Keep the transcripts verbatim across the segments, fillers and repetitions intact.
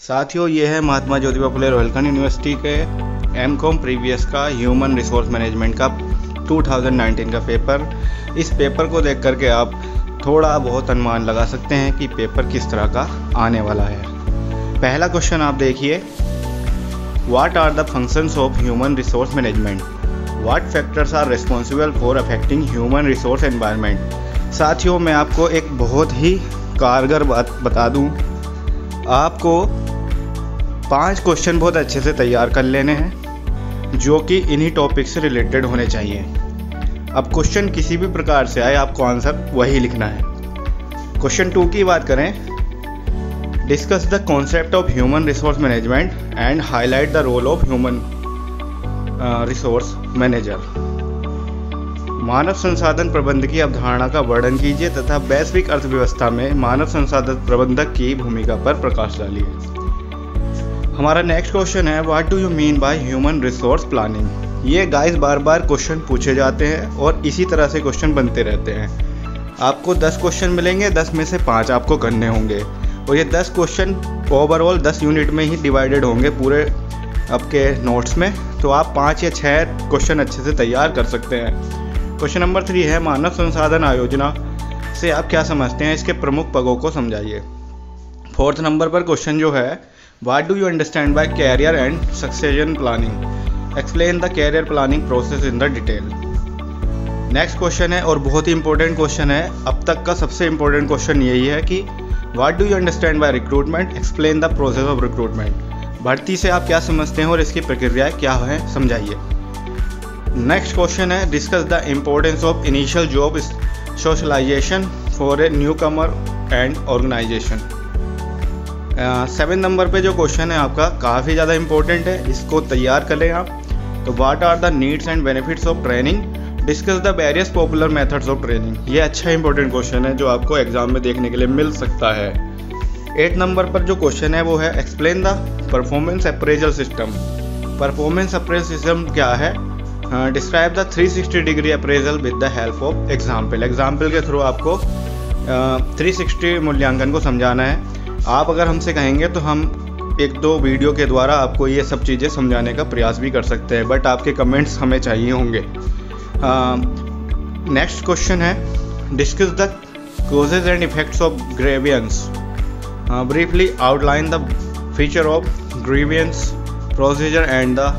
साथियों, ये है महात्मा ज्योतिबा फुले रोहिलखंड यूनिवर्सिटी के एम कॉम प्रीवियस का ह्यूमन रिसोर्स मैनेजमेंट का दो हज़ार उन्नीस का पेपर। इस पेपर को देख करके आप थोड़ा बहुत अनुमान लगा सकते हैं कि पेपर किस तरह का आने वाला है। पहला क्वेश्चन आप देखिए, what are the functions of human resource management, what factors are responsible for affecting human resource environment. साथियों, मैं आपको एक बहुत ही कारगर बात बता दूं, आपको पांच क्वेश्चन बहुत अच्छे से तैयार कर लेने हैं जो कि इन्हीं टॉपिक से रिलेटेड होने चाहिए। अब क्वेश्चन किसी भी प्रकार से आए, आपको आंसर वही लिखना है। क्वेश्चन टू की बात करें, discuss the concept of human resource management and highlight the role of human resource manager. मानव संसाधन प्रबंधक की अवधारणा का वर्णन कीजिए तथा वैश्विक अर्थव्यवस्था में मानव संसाधन प्रबंधक की भूमिका पर प्रकाश डालिए। हमारा नेक्स्ट क्वेश्चन है, what do you mean by human resource planning. ये गाइस बार बार क्वेश्चन पूछे जाते हैं और इसी तरह से क्वेश्चन बनते रहते हैं। आपको दस क्वेश्चन मिलेंगे, दस में से पाँच आपको करने होंगे और ये दस क्वेश्चन ओवरऑल दस यूनिट में ही डिवाइडेड होंगे पूरे आपके नोट्स में, तो आप पाँच या छः क्वेश्चन अच्छे से तैयार कर सकते हैं। क्वेश्चन नंबर थ्री है, मानव संसाधन आयोजना से आप क्या समझते हैं, इसके प्रमुख पगों को समझाइए। फोर्थ नंबर पर क्वेश्चन जो है, what do you understand by career and succession planning, explain the career planning process in the detail. Next question है और बहुत ही इंपॉर्टेंट क्वेश्चन है, अब तक का सबसे इंपॉर्टेंट क्वेश्चन यही है कि what do you understand by recruitment, explain the process of recruitment. भर्ती से आप क्या समझते हैं और इसकी प्रक्रिया क्या है, समझाइए। नेक्स्ट क्वेश्चन है, discuss the importance of initial job socialization for a newcomer and organization. Seven number पे जो क्वेश्चन है आपका काफ़ी ज़्यादा इंपॉर्टेंट है, इसको तैयार कर लें आप। तो what are the needs and benefits of training, discuss the various popular methods of training. ये अच्छा इंपॉर्टेंट क्वेश्चन है जो आपको एग्जाम में देखने के लिए मिल सकता है। एट नंबर पर जो क्वेश्चन है वो है, explain the performance appraisal system. Performance appraisal system क्या है, describe the three sixty degree appraisal with the help of example. Example के थ्रू आपको थ्री सिक्सटी मूल्यांकन को समझाना है। आप अगर हमसे कहेंगे तो हम एक दो वीडियो के द्वारा आपको ये सब चीज़ें समझाने का प्रयास भी कर सकते हैं, बट आपके कमेंट्स हमें चाहिए होंगे। नेक्स्ट क्वेश्चन है, discuss the causes and effects of grievance, briefly outline the feature of grievance procedure and the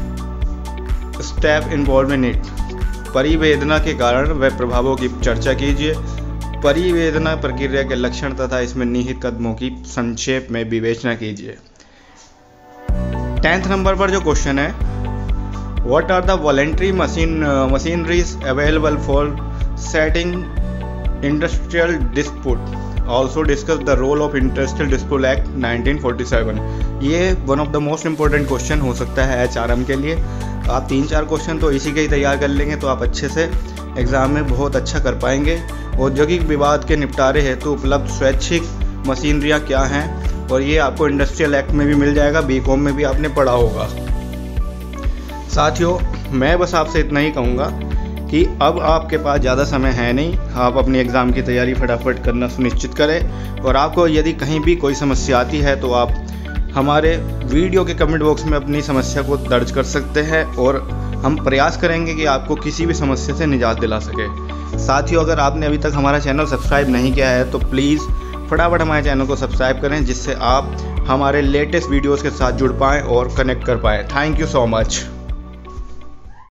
step involve in it. परिवेदना के कारण व प्रभावों की चर्चा कीजिए। परिवेदना प्रक्रिया के लक्षण तथा इसमें निहित कदमों की संक्षेप में विवेचना कीजिए। टेंथ नंबर पर जो क्वेश्चन है, what are the voluntary machine machineries available for setting industrial dispute, also discuss the role of industrial dispute act nineteen forty seven. ये one of the most important question हो सकता है H R M के लिए। आप तीन चार question तो इसी के ही तैयार कर लेंगे तो आप अच्छे से एग्ज़ाम में बहुत अच्छा कर पाएंगे। औद्योगिक विवाद के निपटारे हेतु उपलब्ध स्वैच्छिक मशीनरियाँ क्या हैं, और ये आपको इंडस्ट्रियल एक्ट में भी मिल जाएगा, बी कॉम में भी आपने पढ़ा होगा। साथियों, मैं बस आपसे इतना ही कहूँगा कि अब आपके पास ज़्यादा समय है नहीं, आप अपनी एग्ज़ाम की तैयारी फटाफट करना सुनिश्चित करें। और आपको यदि कहीं भी कोई समस्या आती है तो आप हमारे वीडियो के कमेंट बॉक्स में अपनी समस्या को दर्ज कर सकते हैं और हम प्रयास करेंगे कि आपको किसी भी समस्या से निजात दिला सके। साथियों, अगर आपने अभी तक हमारा चैनल सब्सक्राइब नहीं किया है तो प्लीज़ फटाफट हमारे चैनल को सब्सक्राइब करें, जिससे आप हमारे लेटेस्ट वीडियोस के साथ जुड़ पाएँ और कनेक्ट कर पाएँ। Thank you so much.